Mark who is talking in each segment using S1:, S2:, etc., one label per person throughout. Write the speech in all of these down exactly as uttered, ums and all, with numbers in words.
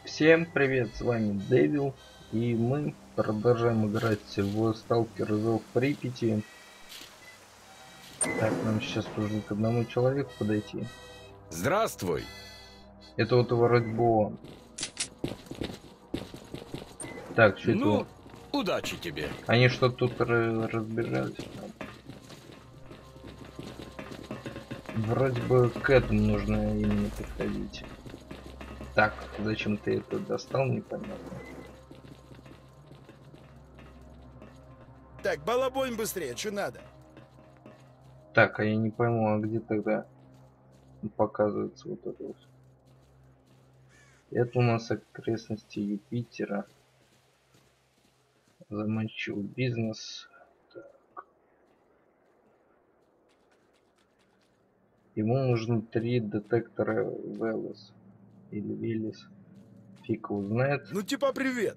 S1: Всем привет, с вами Дэвил, и мы продолжаем играть в Сталкер Зов Припяти. Так, нам сейчас нужно к одному человеку подойти.
S2: Здравствуй!
S1: Это вот вроде бы он. Так, что
S2: Ну,
S1: это?
S2: удачи тебе.
S1: Они что-то тут разбежались. Вроде бы к этому нужно именно подходить. Так, зачем ты это достал, непонятно.
S3: Так, балабонь быстрее, что надо?
S1: Так, а я не пойму, а где тогда показывается вот это вот? Это у нас окрестности Юпитера. Замочил бизнес. Так. Ему нужно три детектора Велес. Или Велес. Фиг его знает.
S3: Ну типа привет.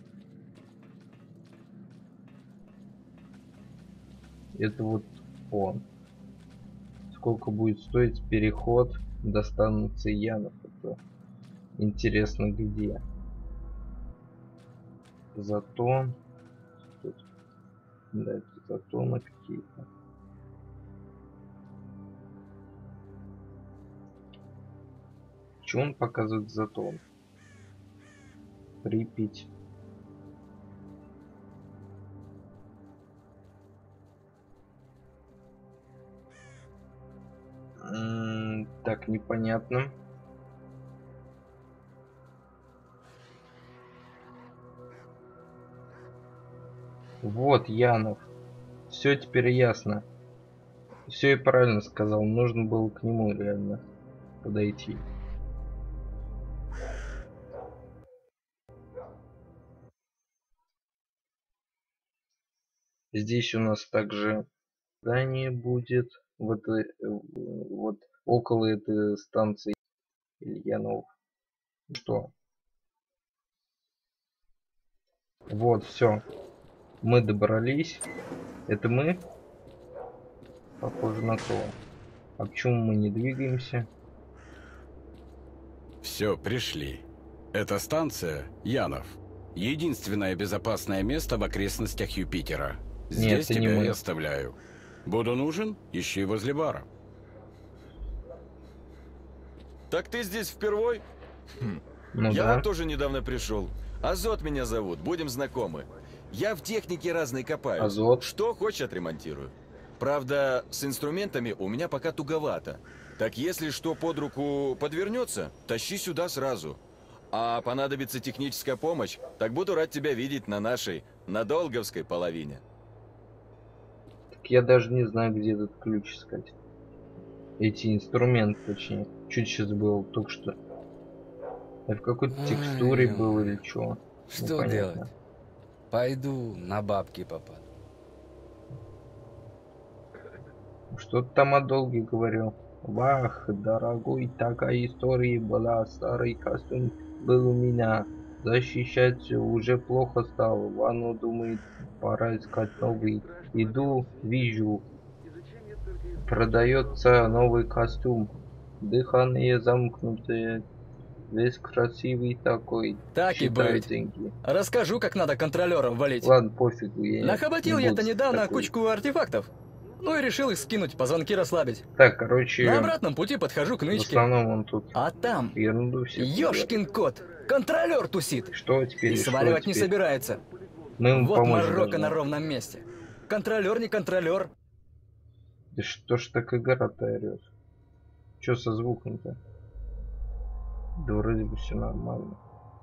S1: Это вот он. Сколько будет стоить переход до станции Янов? Это интересно где. Затон. Тут. Да, это затоны какие-то. Чего он показывает затон? Припять. М-м, так, непонятно. Вот, Янов. Все теперь ясно. Все и правильно сказал. Нужно было к нему реально подойти. Здесь у нас также здание будет. Вот, вот около этой станции Ильянов. Что? Вот, все. Мы добрались. Это мы? Похоже на то. А почему мы не двигаемся?
S2: Все, пришли. Эта станция Янов. Единственное безопасное место в окрестностях Юпитера. Здесь
S1: Нет,
S2: тебя и оставляю. Буду нужен, ищи возле бара.
S4: Так ты здесь впервой? Хм.
S1: Ну
S4: Я
S1: да.
S4: вот тоже недавно пришел. Азот меня зовут, будем знакомы. Я в технике разной копаюсь.
S1: Азот.
S4: Что хочешь, отремонтирую. Правда, с инструментами у меня пока туговато. Так если что под руку подвернется, тащи сюда сразу. А понадобится техническая помощь, так буду рад тебя видеть на нашей, на Долговской половине.
S1: Так я даже не знаю, где этот ключ искать. Эти инструменты, точнее. Чуть сейчас было только что. Я в какой-то текстуре был или что?
S5: Что делать? Пойду на бабки попаду.
S1: Что-то там о долге говорил. Вах, дорогой, такая история была. Старый костюм был у меня. Защищать уже плохо стало. Вану думает, пора искать новый. Иду, вижу. Продается новый костюм. Дыхание замкнутое. Весь красивый такой.
S6: Так и
S1: Считаю
S6: быть.
S1: деньги.
S6: Расскажу, как надо контролером валить.
S1: Ладно, пофигу. Я
S6: Нахоботил
S1: не
S6: я-то
S1: буду
S6: недавно
S1: такой.
S6: кучку артефактов. Ну и решил их скинуть, позвонки расслабить.
S1: Так, короче,
S6: На обратном пути подхожу к
S1: в
S6: нычке.
S1: основном он тут
S6: А там,
S1: ерунду все.
S6: ёшкин кот, контролер тусит.
S1: Что теперь?
S6: И
S1: что
S6: сваливать не
S1: теперь?
S6: собирается.
S1: Мы ему
S6: Вот
S1: помочь
S6: морока
S1: должны.
S6: на ровном месте. Контролер не контролер.
S1: Да что ж так игра-то орёт? Чё со звуком-то? Да вроде бы все нормально.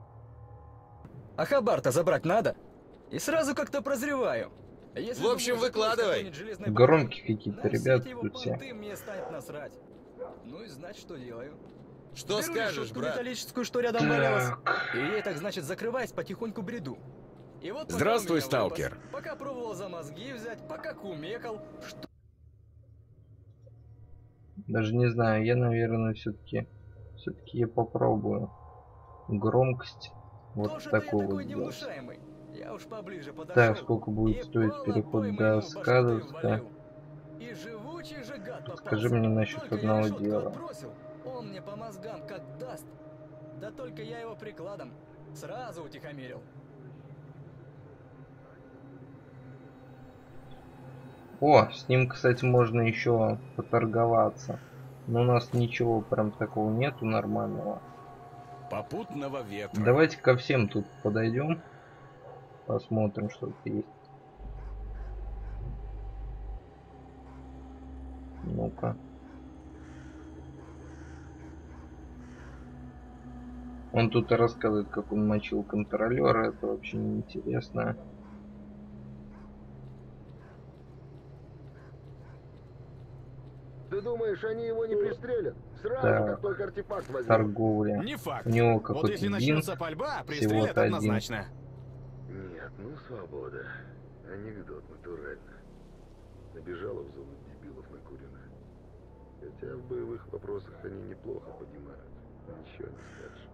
S6: А хабар-то забрать надо. И сразу как-то прозреваю. Если
S4: В общем,
S6: думаю, что
S4: выкладывай.
S6: какой-нибудь железный
S1: Громкие
S6: болван,
S1: какие-то
S6: на
S1: ребята
S6: все эти его
S1: тут все.
S6: понты мне станет насрать. Ну и знать, что делаю.
S4: Что
S6: Беру
S4: скажешь,
S6: решетку
S4: брат?
S6: металлическую, что рядом валялась.
S1: Так.
S6: И ей так, значит, закрываясь, потихоньку бреду. И вот пока
S2: Здравствуй,
S6: у меня вырос,
S2: сталкер.
S6: пока пробовал за мозги взять, пока кумекал, что...
S1: Даже не знаю, я, наверное, все-таки все-таки я попробую громкость вот
S6: Тоже-то я
S1: такого
S6: такой
S1: сделать.
S6: невнушаемый. Я уж поближе подошел.
S1: Так, сколько будет
S6: и
S1: стоить
S6: балабой
S1: переход
S6: моему
S1: до
S6: в башку
S1: Скадовска?
S6: валил. И живучий же гад попался.
S1: Скажи мне насчет
S6: Только я
S1: одного
S6: решетку
S1: дела.
S6: отбросил, он мне по мозгам как даст. Да только я его прикладом сразу утихомирил.
S1: О, с ним, кстати, можно еще поторговаться. Но у нас ничего прям такого нету нормального.
S2: Попутного ветра.
S1: Давайте ко всем тут подойдем. Посмотрим, что тут есть. Ну-ка. Он тут и рассказывает, как он мочил контролера. Это вообще неинтересно.
S7: Ты думаешь, они его не пристрелят? Сразу,
S1: Так.
S7: как только артефакт возьмут.
S1: Торговля.
S8: Не факт.
S1: У него
S8: Вот
S1: какой-то
S8: если
S1: бинт.
S8: начнется пальба, пристрелят
S1: всего-то один.
S8: однозначно.
S7: Нет, ну свобода. Анекдот натурально. Набежала в зону дебилов накуренных. Хотя в боевых вопросах они неплохо понимают. Ничего не скажешь.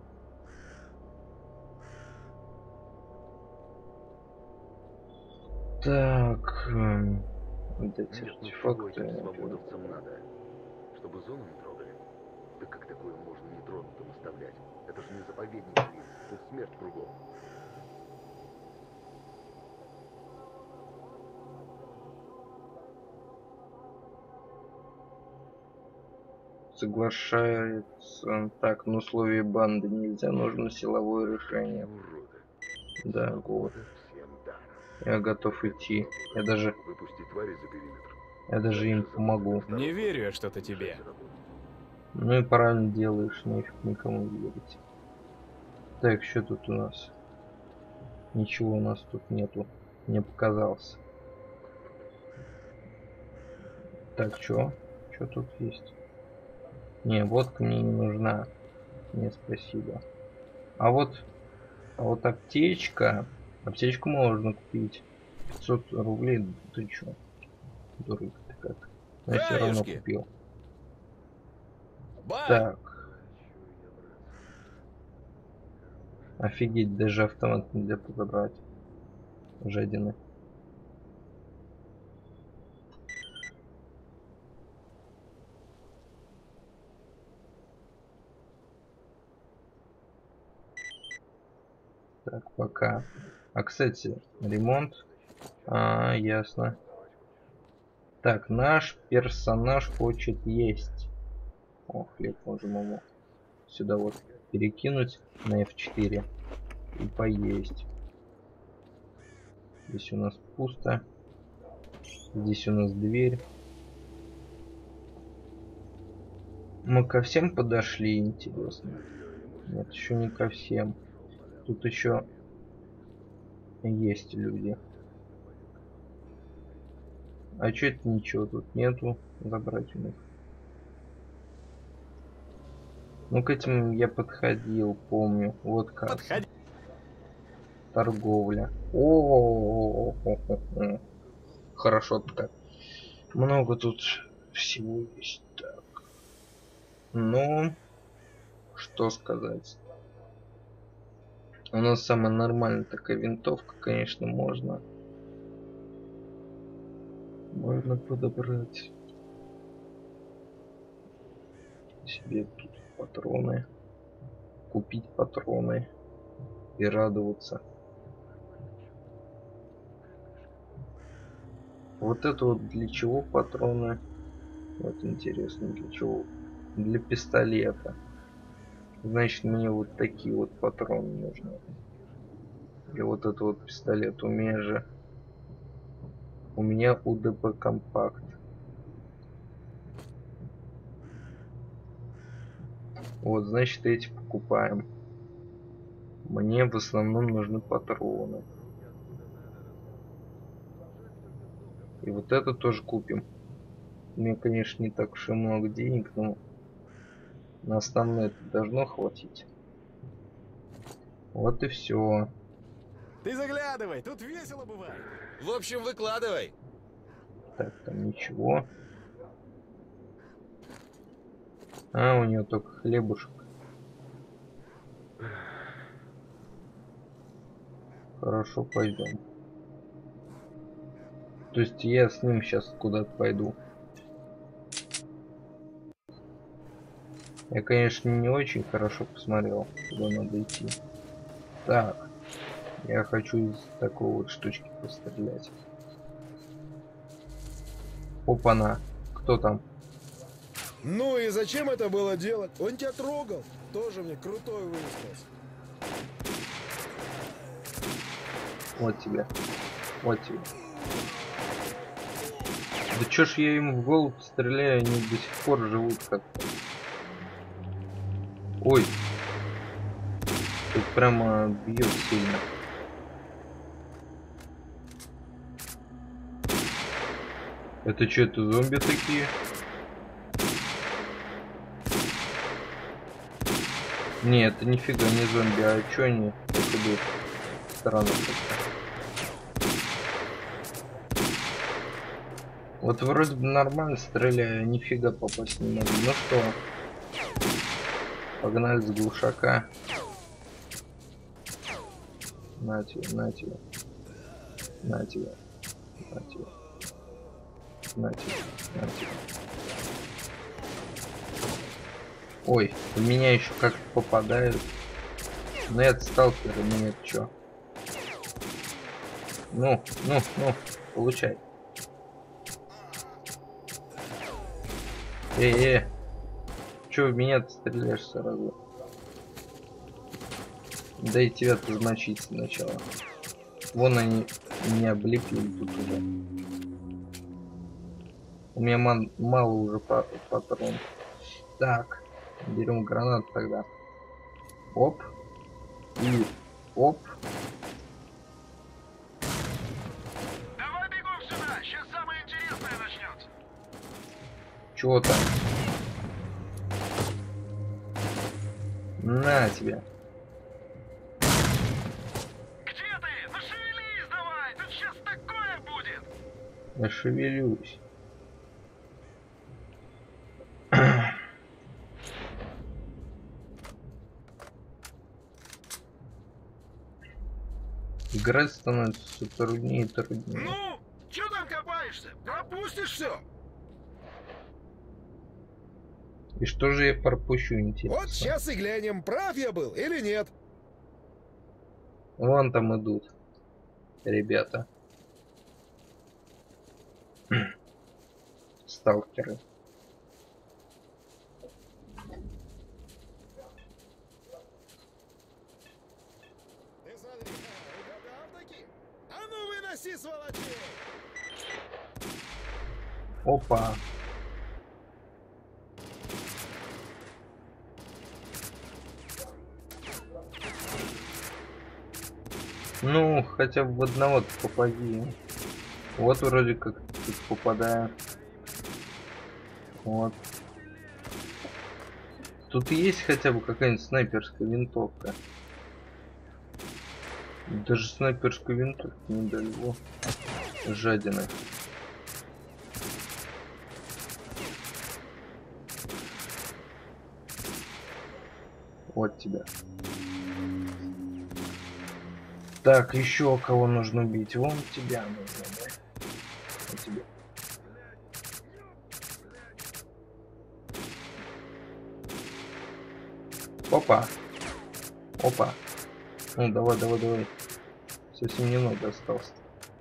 S1: Так. эм, Вот эти
S7: Нет, ну чего этим
S1: артефакты.
S7: свободовцам надо? Чтобы зону не трогали? Да как такое можно нетронутым оставлять? Это же не заповедник, блин. Тут смерть кругом.
S1: Соглашается. Так, на условии банды нельзя, нужно силовое решение.
S7: Уроды.
S1: Да, вот.
S7: Свобода всем даром.
S1: Я готов идти. Я даже,
S7: Выпусти твари за периметр.
S1: я даже им помогу.
S8: Не верю я что-то тебе.
S1: Ну и правильно делаешь, нафиг никому верить. Так, что тут у нас? Ничего у нас тут нету. Мне показалось. Так, что? Что тут есть? Не, водка мне не нужна. Не, спасибо. А вот, а вот аптечка. Аптечку можно купить. пятьсот рублей. Ты чё? Дурак ты как? Но я все равно
S4: Раюшки!
S1: купил.
S4: Бай!
S1: Так. Офигеть, даже автомат нельзя подобрать. Жадины. Так, пока. А, кстати, ремонт. А, ясно. Так, наш персонаж хочет есть. О, хлеб можем ему сюда вот перекинуть на эф четыре и поесть. Здесь у нас пусто. Здесь у нас дверь. Мы ко всем подошли, интересно. Нет, еще не ко всем. Тут еще есть люди. А чё это ничего тут нету? Забрать у них. Ну, к этим я подходил, помню. Вот как.
S8: Подходи.
S1: Торговля. О, хорошо так. Много тут всего есть. Так. Ну, что сказать. У нас самая нормальная такая винтовка, конечно, можно. Можно подобрать себе тут патроны, купить патроны и радоваться. Вот это вот для чего патроны? Вот интересно, для чего? Для пистолета. Значит, мне вот такие вот патроны нужны. И вот этот вот пистолет. У меня же... У меня УДП компакт. Вот, значит, эти покупаем. Мне в основном нужны патроны. И вот это тоже купим. У меня, конечно, не так уж и много денег, но на основное это должно хватить. Вот и все.
S8: Ты заглядывай, тут весело бывает.
S4: В общем, выкладывай.
S1: Так, там ничего. А, у нее только хлебушек. Хорошо, пойдем. То есть я с ним сейчас куда-то пойду. Я, конечно, не очень хорошо посмотрел, куда надо идти. Так, я хочу из такой вот штучки пострелять. Опа-на, кто там?
S3: Ну и зачем это было делать? Он тебя трогал. Тоже мне крутой выискался.
S1: Вот тебе, вот тебе. Да чё ж я ему в голову стреляю, они до сих пор живут как-то. Ой. Тут прямо бьет сильно. Это что, это зомби такие? Не, это нифига не зомби, а чё они так идут? Странно как-то. Вот вроде бы нормально стреляю, нифига попасть не могу. Ну что? Погнали с глушака. На тебе, на тебе. На тебе. На тебе. На тебе. На тебе. Ой, в меня еще как-то попадают. Ну это сталкеры, нет, чё. Ну, ну, ну, получай. Эй, эй. Чё в меня ты стреляешь сразу? Да и тебя-то замочить сначала. Вон они меня облепили тут уже. У меня ман мало уже патрон. Так, берем гранату тогда. Оп. И оп.
S9: Давай бегом сюда, сейчас самое интересное начнется.
S1: Чего там? На тебя.
S9: Где ты? Ну шевелись давай, тут сейчас такое будет.
S1: Я шевелюсь. Играть становится все труднее и труднее.
S3: Ну, что там копаешься? Пропустишь все.
S1: И что же я пропущу, интересно?
S3: Вот сейчас и глянем, прав я был или нет.
S1: Вон там идут ребята. Сталкеры.
S3: Ты смотри, угадал таки? А ну выноси, сволочи!
S1: Опа. Ну, хотя бы в одного попади. Вот вроде как тут попадаю. Вот. Тут есть хотя бы какая-нибудь снайперская винтовка. Даже снайперскую винтовку не дали. Во. Жадина. Вот тебя. Так, еще кого нужно убить? Вон тебя нужно, да? Вот тебя. Опа. Опа. Ну, давай, давай, давай. Совсем немного осталось.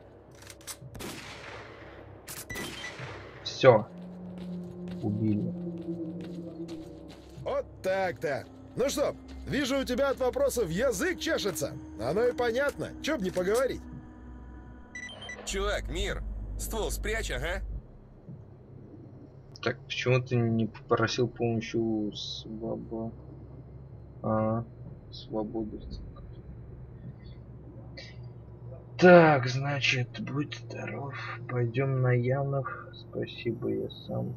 S1: Все. Убили.
S3: Вот так-то. Ну что, вижу, у тебя от вопросов язык чешется. Оно и понятно. Чё б не поговорить?
S10: Чувак, мир, ствол спрячь, ага.
S1: Так, почему ты не попросил помощи свободы? А, свободы. Так, значит, будь здоров. Пойдем на Янов. Спасибо, я сам.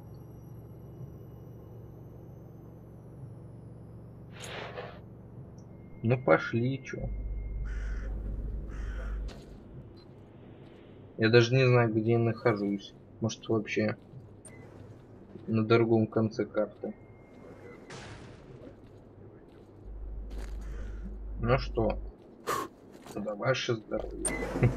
S1: Ну пошли, чё. Я даже не знаю, где я нахожусь. Может, вообще на другом конце карты. Ну что, да ваше здоровье.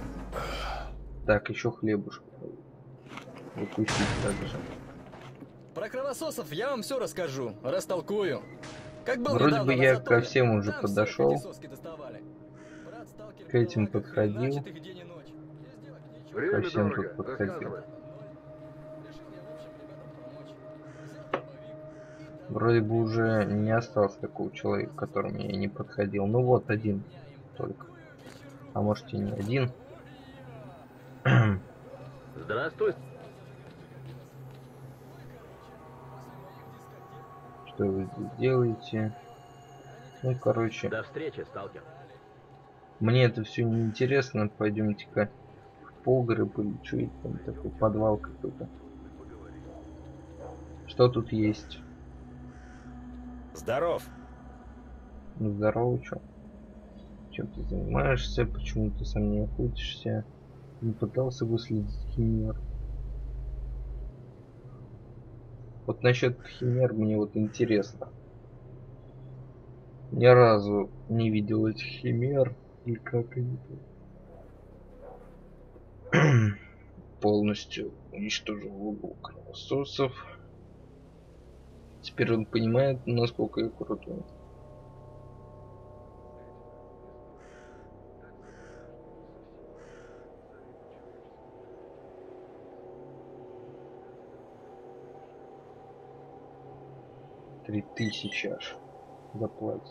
S1: Так, еще хлебушек. Выпустить также.
S6: Про кровососов я вам все расскажу, растолкую. Как был
S1: Вроде бы я
S6: Затоне,
S1: ко всем уже
S6: там
S1: подошел.
S6: все эти соски доставали. Брат сталкер
S1: К этим
S6: был, как
S1: подходил.
S6: хреначит их день и ночь. Без дела к нечему.
S1: Ко
S7: Время
S1: всем
S7: дорого.
S1: тут подходил.
S7: Рассказывай.
S6: Решил я, в общем, ребятам помочь. Взял дробовик и дал
S1: Вроде бы уже не осталось такого человека, к которому я не подходил. Ну вот один только. А может и не один.
S7: Здравствуй.
S1: Что вы здесь делаете? Ну, короче,
S7: До встречи, сталкер.
S1: мне это все не интересно. Пойдемте-ка в погреб или что это там такой подвал какой-то. Что тут есть?
S8: Здоров.
S1: Ну, здорово, чё? Чем ты занимаешься? Почему ты сам не охотишься? Не пытался выследить химер? Вот насчет химер мне вот интересно. Ни разу не видел этих химер. И как они тут. Полностью уничтожил угол кровососов. Теперь он понимает, насколько я крутой. Три тысячи аж заплатит.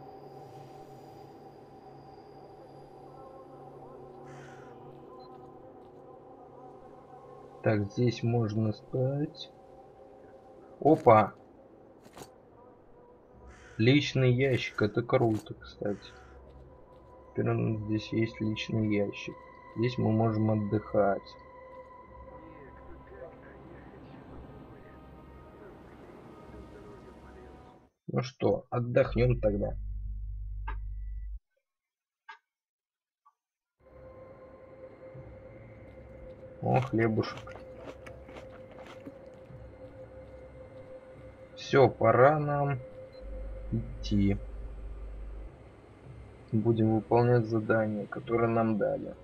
S1: Так, здесь можно спать. Опа! Личный ящик, это круто, кстати. Теперь у нас здесь есть личный ящик. Здесь мы можем отдыхать. Ну что, отдохнем тогда. О, хлебушек. Все, пора нам идти. Будем выполнять задание, которое нам дали.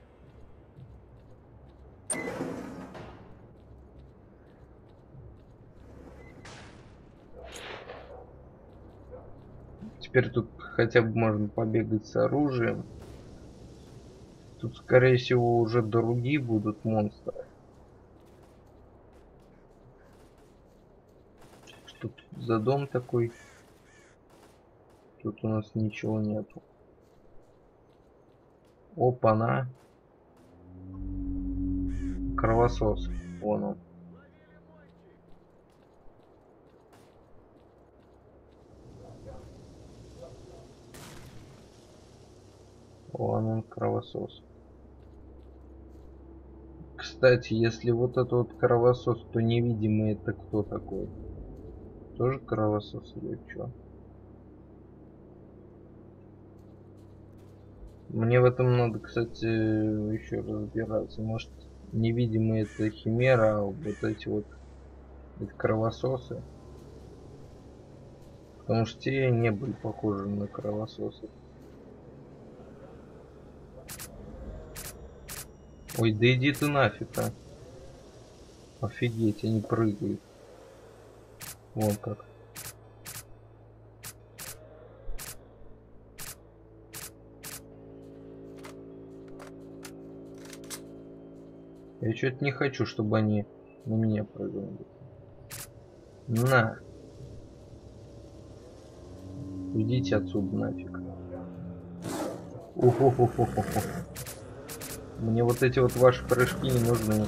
S1: Теперь тут хотя бы можно побегать с оружием. Тут, скорее всего, уже другие будут монстры. Что тут за дом такой? Тут у нас ничего нету. Опа-на. Кровосос. Вон он. Вон он, кровосос. Кстати, если вот этот вот кровосос, то невидимый, это кто такой? Тоже кровосос или что? Мне в этом надо, кстати, еще разбираться. Может, невидимые это химера, а вот эти вот это кровососы. Потому что те не были похожи на кровососов. Ой, да иди ты нафиг, а. Офигеть, они прыгают. Вон как. Я что-то не хочу, чтобы они на меня прыгали. На. Идите отсюда нафиг. Уху-ху-ху-ху-ху. Мне вот эти вот ваши прыжки не нужны.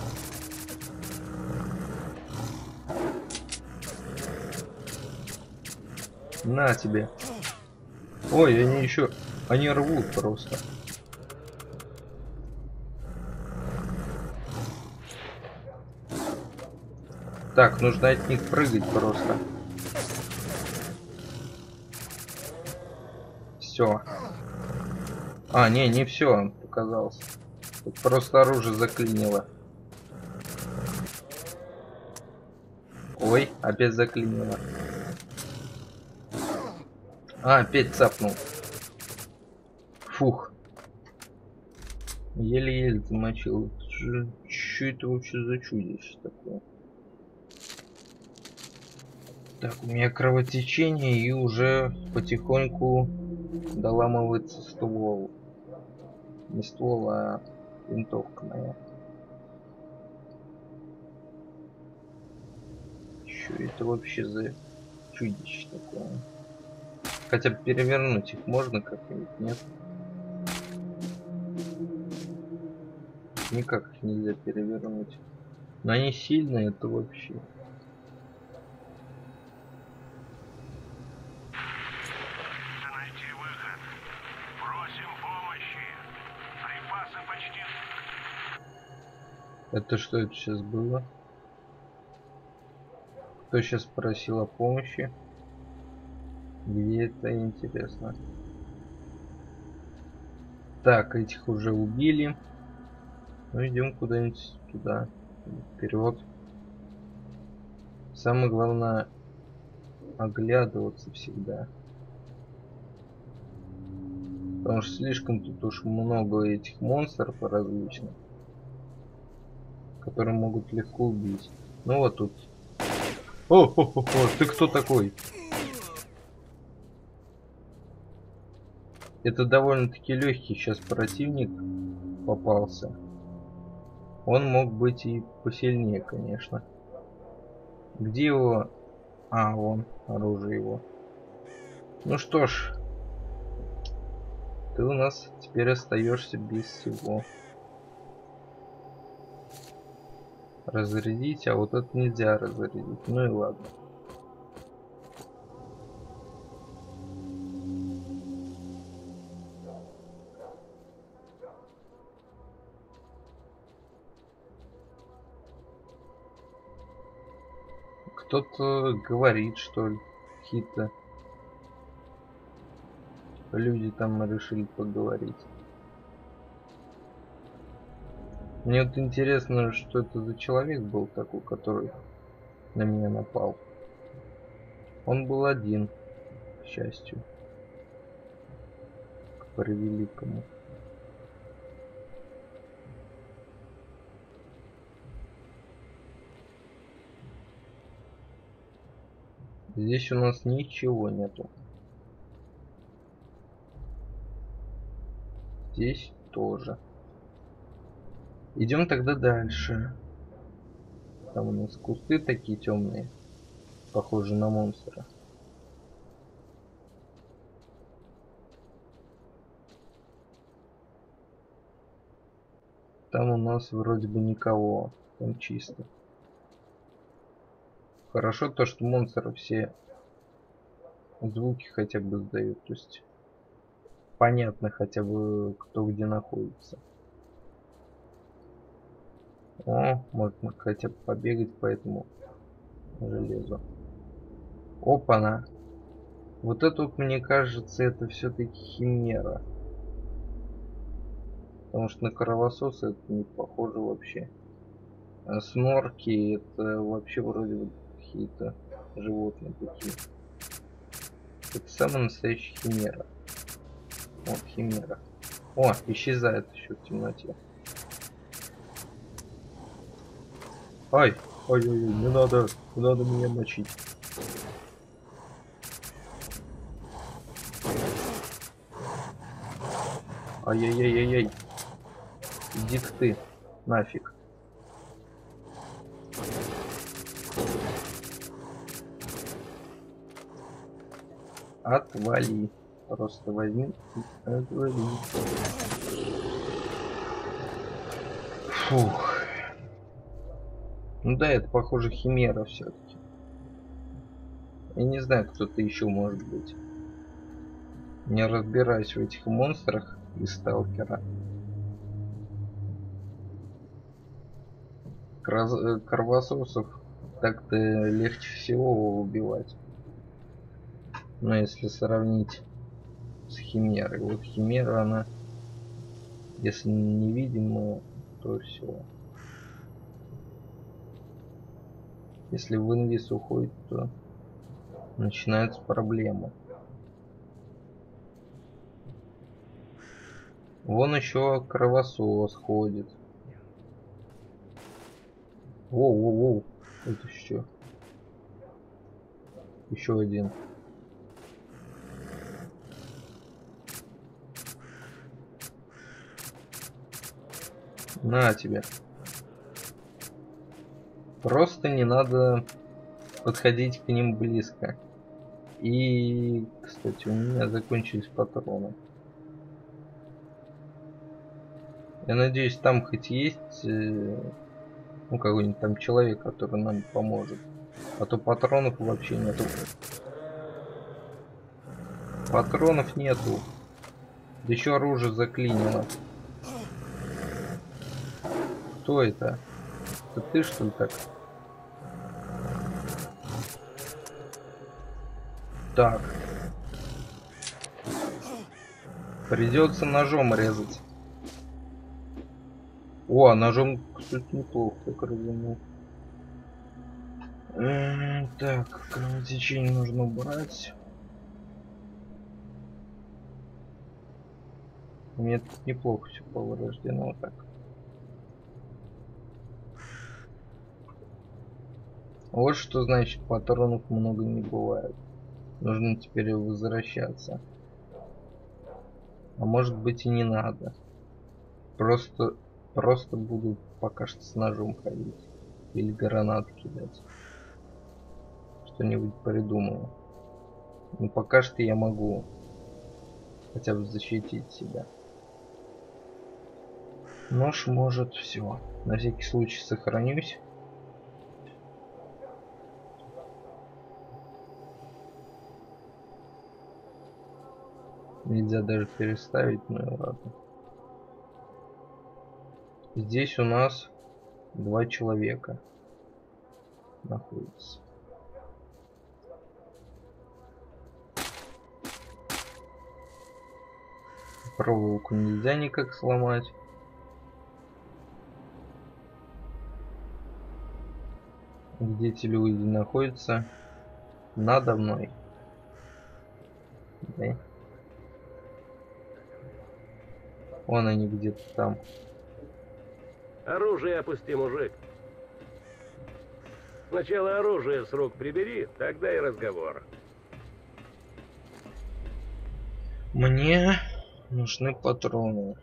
S1: На тебе. Ой, они еще... Они рвут просто. Так, нужно от них прыгать просто. Все. А, не, не все, он показался. Тут просто оружие заклинило. Ой, опять заклинило. А, опять цапнул. Фух. Еле-еле замочил. Что это вообще за чудище такое? Так, у меня кровотечение и уже потихоньку доламывается ствол. Не ствол, а винтовка моя. Что это вообще за чудище такое? Хотя бы перевернуть их можно как-нибудь, нет? Никак их нельзя перевернуть. Но они сильные, это вообще.
S9: Найти выход. Просим помощи. Припасы почти...
S1: Это что это сейчас было? Кто сейчас просил о помощи? Где это, интересно? Так, этих уже убили. Ну идем куда-нибудь туда. Вперед. Самое главное оглядываться всегда. Потому что слишком тут уж много этих монстров различных, которые могут легко убить. Ну вот тут. О, хо, хо, хо, ты кто такой? Это довольно-таки легкий сейчас противник попался. Он мог быть и посильнее, конечно. Где его? А, вон, оружие его. Ну что ж, ты у нас теперь остаешься без всего. Разрядить, а вот это нельзя разрядить. Ну и ладно. Кто-то говорит, что ли, какие-то люди там решили поговорить. Мне вот интересно, что это за человек был такой, который на меня напал. Он был один, к счастью, к превеликому. Здесь у нас ничего нету. Здесь тоже. Идем тогда дальше. Там у нас кусты такие темные, похожие на монстра. Там у нас вроде бы никого, там чисто. Хорошо то, что монстры все звуки хотя бы сдают, то есть понятно хотя бы кто где находится. О, можно хотя бы побегать по этому железу. Опа-на! Вот это вот, мне кажется, это все-таки химера. Потому что на кровососа это не похоже вообще. А снорки это вообще вроде бы какие-то животные такие. Это самая настоящая химера. Вот химера. О, исчезает еще в темноте. Ай, ой-ой-ой, не надо, не надо меня мочить. Ай-яй-яй-яй-яй. Иди-ка ты, нафиг. Отвали. Просто возьми и отвали. Фух. Ну да, это похоже химера все-таки. Я не знаю, кто-то еще может быть. Не разбираюсь в этих монстрах из сталкера. Краз... Кровососов так-то легче всего убивать. Но если сравнить с химерой. Вот химера, она, если невидимая, то все. Если в инвиз уходит, то начинаются проблемы. Вон еще кровосос ходит. Воу-воу-воу. Это что? Еще один. На тебе. Просто не надо подходить к ним близко. И, кстати, у меня закончились патроны. Я надеюсь, там хоть есть э, ну какой-нибудь там человек, который нам поможет. А то патронов вообще нету. Патронов нету. Да еще оружие заклинило. Кто это? Это ты, что ли, так? Так. Придется ножом резать. О, ножом, кстати, неплохо так разумел. М-м, так, кровотечение нужно убрать. У меня тут неплохо все повреждено так. Вот что значит, патронов много не бывает. Нужно теперь возвращаться. А может быть и не надо. Просто, просто буду пока что с ножом ходить. Или гранат кидать. Что-нибудь придумаю. Но пока что я могу хотя бы защитить себя. Нож может все. На всякий случай сохранюсь. Нельзя даже переставить, ну и ладно. Здесь у нас два человека находятся. Проволоку нельзя никак сломать. Где эти люди находятся? Надо мной. Да. Вон они где-то там.
S11: Оружие опусти, мужик. Сначала оружие с рук прибери, тогда и разговор.
S1: Мне нужны патроны.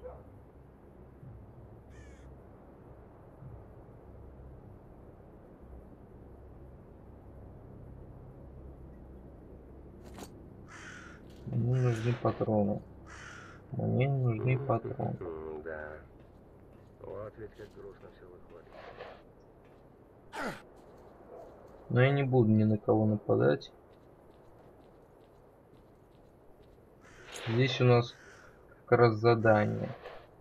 S1: Мне нужны патроны. Мне нужны патроны.
S11: Да. Вот ведь как грустно все выходит.
S1: Но я не буду ни на кого нападать. Здесь у нас как раз задание.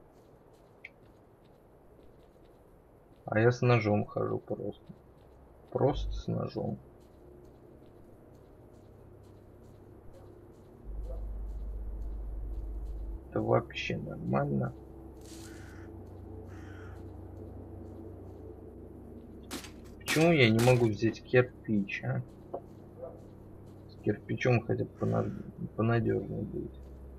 S1: А я с ножом хожу просто. Просто с ножом. Это вообще нормально. Почему я не могу взять кирпич, а? С кирпичом хотя бы понадежнее будет.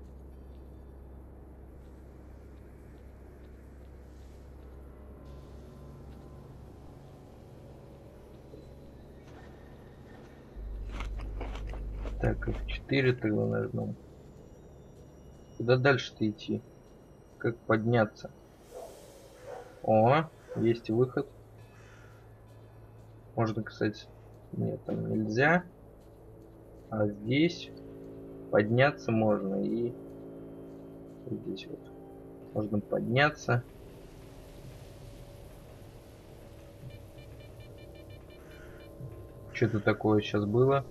S1: Так, эф четыре тогда нажмем. Куда дальше-то идти? Как подняться? О, есть выход. Можно, кстати, нет, там нельзя. А здесь подняться можно и здесь вот можно подняться. Что-то такое сейчас было.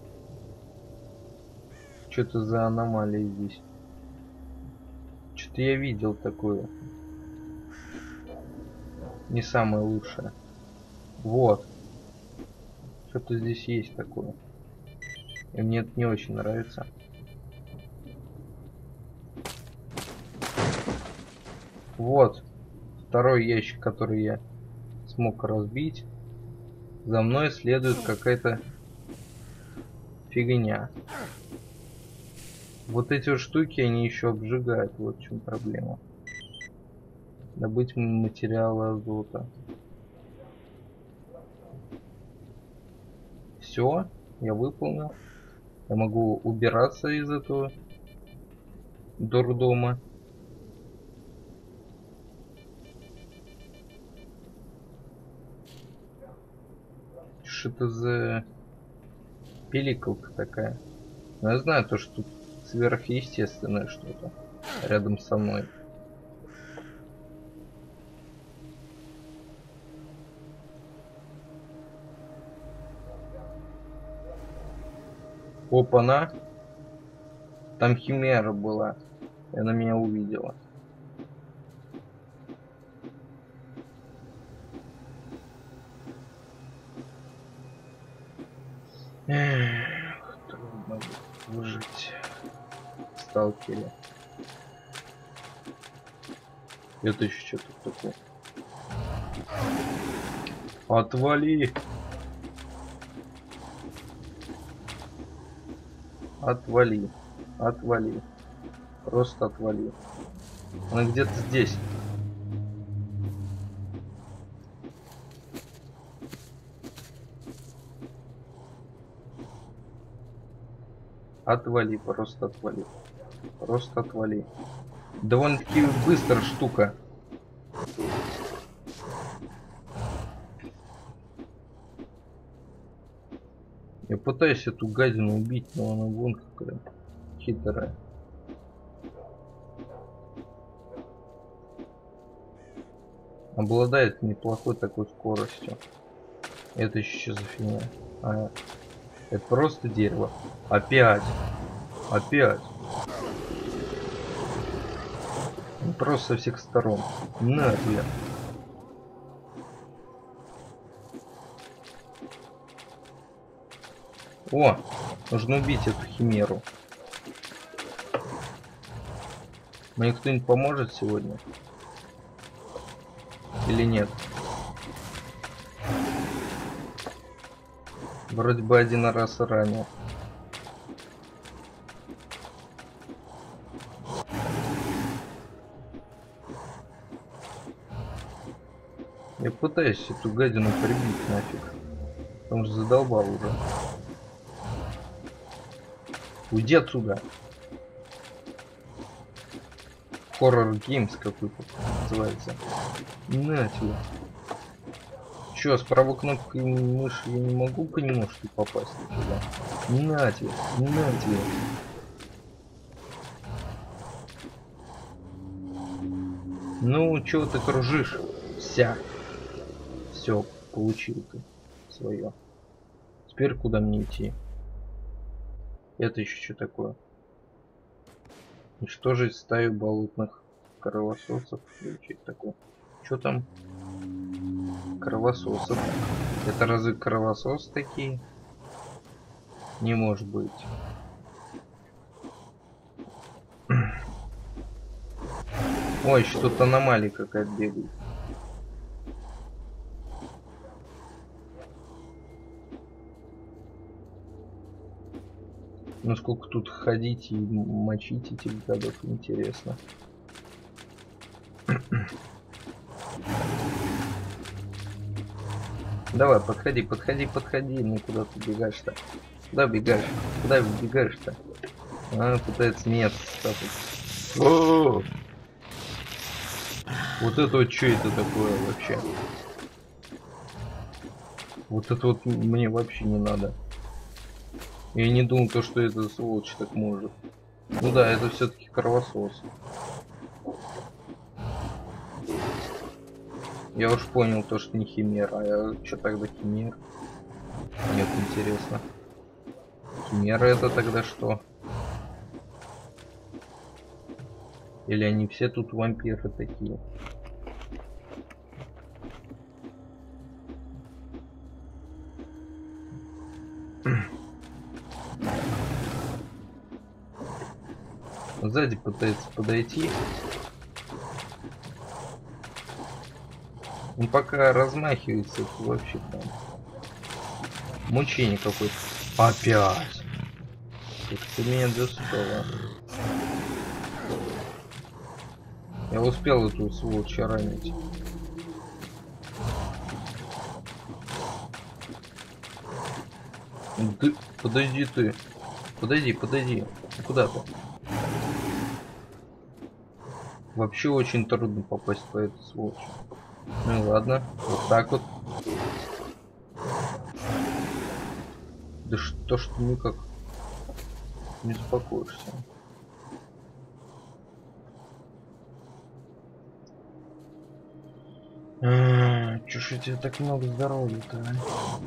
S1: Что-то за аномалия здесь. Что-то я видел такое. Не самое лучшее. Вот. Что-то здесь есть такое. И мне это не очень нравится. Вот. Второй ящик, который я смог разбить. За мной следует какая-то фигня. Вот эти вот штуки, они еще обжигают. Вот в чем проблема. Добыть материалы азота. Все, я выполнил. Я могу убираться из этого дурдома. Что это за пиликалка такая? Но я знаю то, что тут сверхъестественное что-то рядом со мной. Опа-на! Там химера была. И она меня увидела. Эх, трудно выжить в сталкере. Это еще что тут такое? Отвали! Отвали. Отвали. Просто отвали. Она где-то здесь. Отвали, просто отвали. Просто отвали. Довольно-таки быстрая штука. Я пытаюсь эту гадину убить, но она вон какая хитрая. Обладает неплохой такой скоростью. Это еще за фигня. А, это просто дерево. Опять. Опять. Просто со всех сторон. На, бля. О, нужно убить эту химеру. Мне кто-нибудь поможет сегодня? Или нет? Вроде бы один раз ранее. Я пытаюсь эту гадину прибить нафиг. Потому что задолбал уже. Уйди отсюда. Хоррор Геймс какой-то называется. На тебе. Чё, с правой кнопкой мыши я не могу по нему что ли попасть туда? На тебе, на тебе. Ну, чё ты кружишь? Вся. Все, получил ты свое. Теперь куда мне идти? Это еще что такое? Уничтожить стаю болотных кровососов. Или что такое? Что там? Кровососов. Это разве кровососы такие? Не может быть. Ой, что-то аномалия какая-то бегает. Ну сколько тут ходить и мочить этих гадов, интересно. Давай, подходи, подходи, подходи. Ну куда ты бегаешь-то? Куда бегаешь? Куда бегаешь-то? А, пытается меня стапать. О! Вот это вот что это такое вообще? Вот это вот мне вообще не надо. Я не думал, то, что это сволочь так может. Ну да, это все-таки кровосос. Я уж понял то, что не химера. А я что тогда химер? Нет, интересно. Химера это тогда что? Или они все тут вампиры такие? Сзади пытается подойти. Он пока размахивается, это вообще там мучение какое-то. Опять. Как ты меня достала. Я успел эту сволочь ранить. Ты, подойди ты. Подойди, подойди. Куда ты? Вообще очень трудно попасть по этой сволочи. Ну ладно, вот так вот. Да что ж ты никак не успокоишься? А, чё ж у тебя так много здоровья-то, а?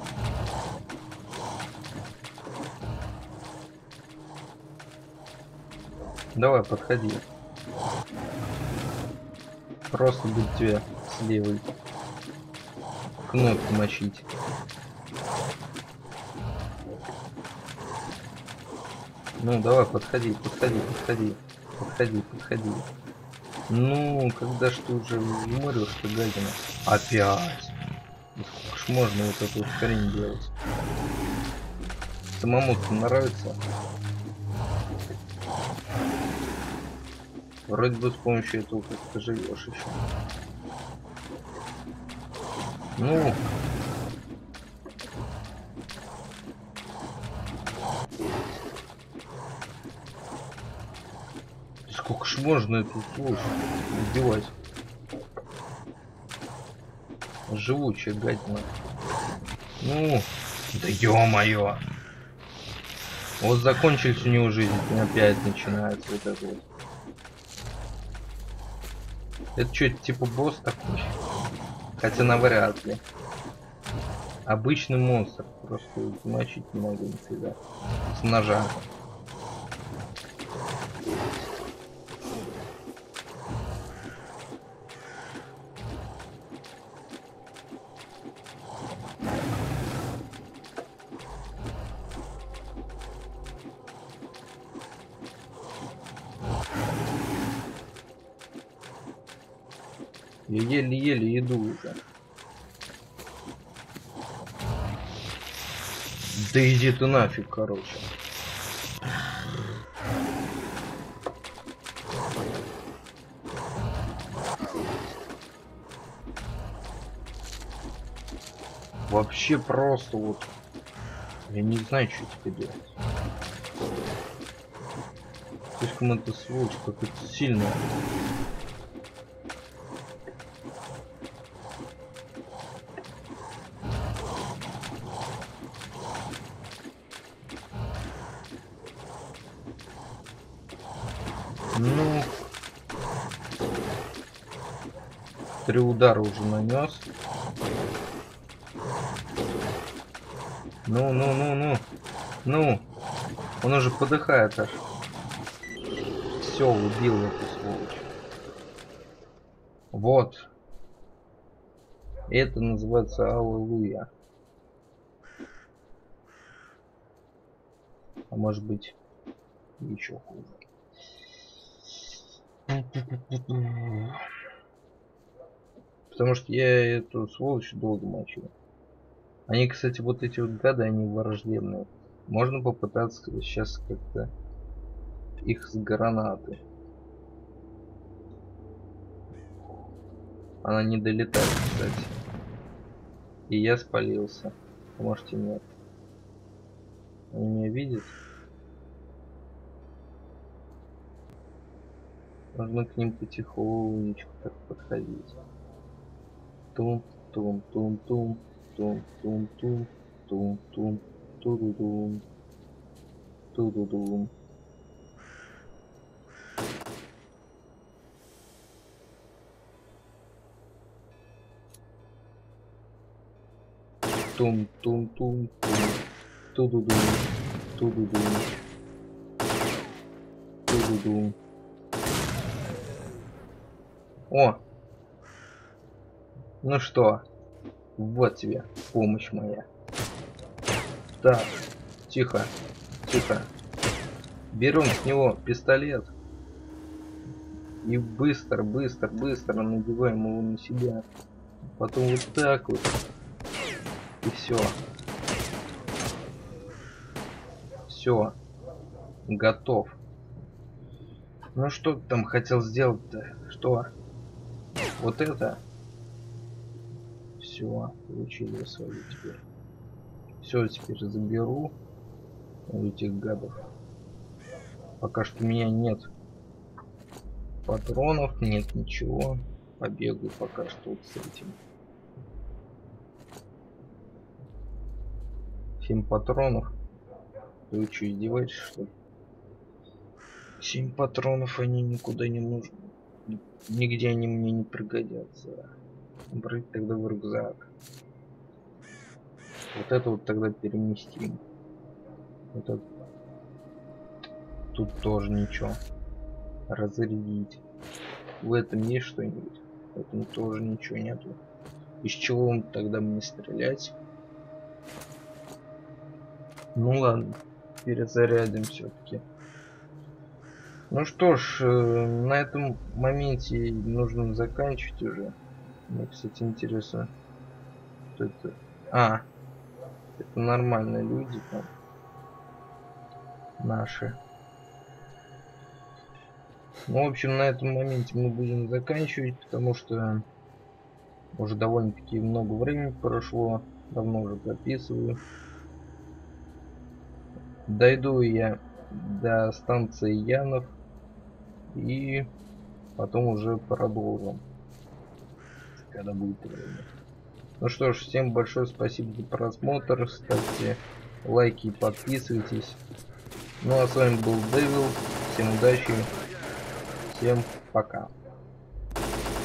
S1: Давай, подходи. Просто будет тебя с левой кнопки мочить. Ну, давай, подходи, подходи, подходи. Подходи, подходи. Ну, когда ж ты уже умрешь, ты гадина. Опять. Сколько ж можно вот эту хрень делать? Самому-то нравится. Вроде бы с помощью этого как-то живешь еще. Ну. Сколько ж можно эту сволочь убивать? Живучая гадина. Ну, да ё-моё. Вот закончились у него жизнь, и опять начинается вот это вот. Это что, типа босс такой? Хотя навряд ли. Обычный монстр, просто мочить не могу нифига. С ножа. Я еле-еле иду уже. Да иди ты нафиг, короче. Вообще просто вот. Я не знаю, что теперь делать. Слишком это сволочь какая-то сильная. Ну, три удара уже нанес. Ну, ну, ну, ну, ну, он уже подыхает аж. Все, убил эту сволочь. Вот. Это называется аллилуйя. А может быть еще хуже. Потому что я эту сволочь долго мочил. Они, кстати, вот эти вот гады, они враждебные. Можно попытаться сейчас как-то их с гранаты. Она не долетает, кстати. И я спалился. А может и нет. Они меня видят. Нужно к ним потихонечку так подходить. Тум-тум-тум-тум. Тум-тум-тум. Тум-тум. Ту-ду-дум. Ту-ду-дум. Тум-тум-тум. Ту-ду-дум. Ту-ду-дум. Ту-ду-дум. О! Ну что? Вот тебе помощь моя. Так, тихо, тихо. Берем с него пистолет. И быстро, быстро, быстро надеваем его на себя. Потом вот так вот. И все. Все. Готов. Ну что ты там хотел сделать-то? Что? Вот это? Все, получили свою теперь. Все, теперь заберу у этих гадов. Пока что у меня нет патронов, нет ничего. Побегаю пока что вот с этим. семь патронов. Вы что, издеваетесь, что ли? семь патронов, они никуда не нужны. Нигде они мне не пригодятся. Брать тогда в рюкзак. Вот это вот тогда переместим. Вот это. Тут тоже ничего. Разрядить. В этом есть что-нибудь? В этом тоже ничего нету. Из чего он тогда мне стрелять? Ну ладно, перезарядим все-таки. Ну что ж, на этом моменте нужно заканчивать уже. Мне, кстати, интересно, что это. А, это нормальные люди там. Наши. Ну, в общем, на этом моменте мы будем заканчивать, потому что уже довольно-таки много времени прошло. Давно уже записываю. Дойду я до станции Янов и потом уже продолжим, когда будет время. Ну что ж, всем большое спасибо за просмотр. Ставьте лайки и подписывайтесь. Ну а с вами был Дэвил. Всем удачи. Всем пока.